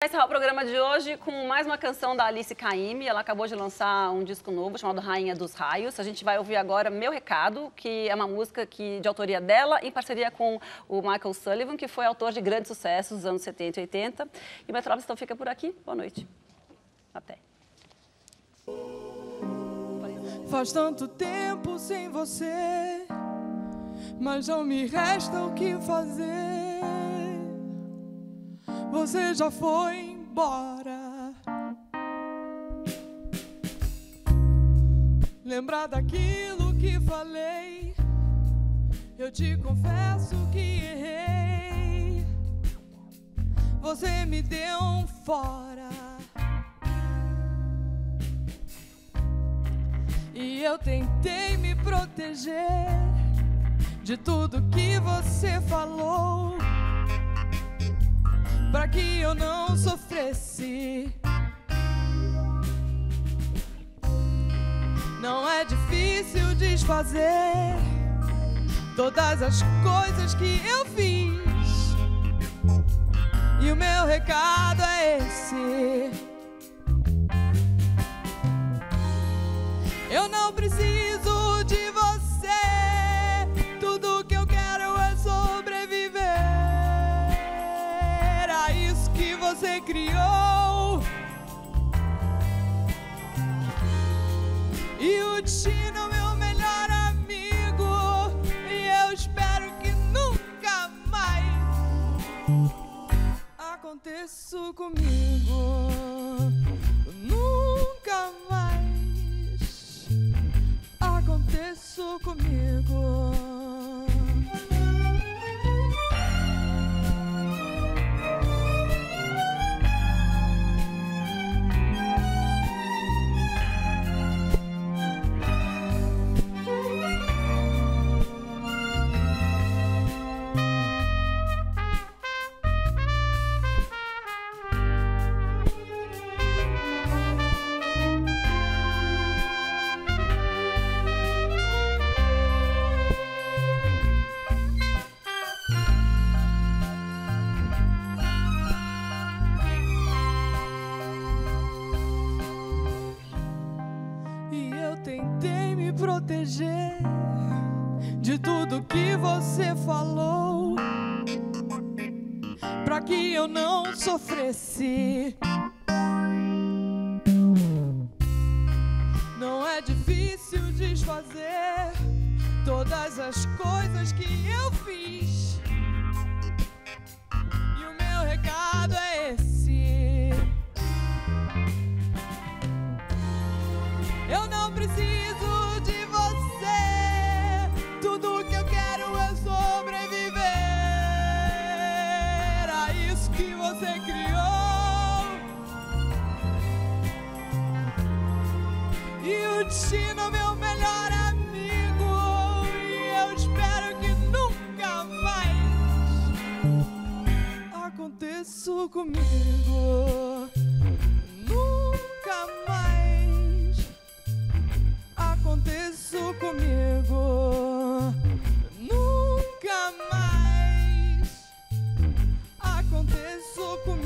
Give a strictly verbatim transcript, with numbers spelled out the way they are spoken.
Encerrar o programa de hoje com mais uma canção da Alice Caymmi. Ela acabou de lançar um disco novo chamado Rainha dos Raios. A gente vai ouvir agora Meu Recado, que é uma música que, de autoria dela, em parceria com o Michael Sullivan, que foi autor de grandes sucessos dos anos setenta e oitenta. E o Metrópolis então fica por aqui. Boa noite. Até. Faz tanto tempo sem você, mas não me resta o que fazer. Você já foi embora. Lembrar daquilo que falei, eu te confesso que errei. Você me deu um fora e eu tentei me proteger de tudo que você falou, pra que eu não sofresse. Não é difícil desfazer todas as coisas que eu fiz, e o meu recado é esse: eu não preciso de você, tudo que eu quero é sobreviver a isso que você criou. E o destino, meu melhor amigo, e eu espero que nunca mais aconteça comigo. Nunca mais aconteça comigo. Tentei me proteger de tudo que você falou, pra que eu não sofresse. Não é difícil desfazer todas as coisas que eu fiz, e o meu recado é esse: eu não preciso de você, tudo que eu quero é sobreviver a isso que você criou. E o destino, meu melhor amigo, e eu espero que nunca mais aconteça comigo. Nunca mais aconteça comigo. Nunca mais aconteça comigo.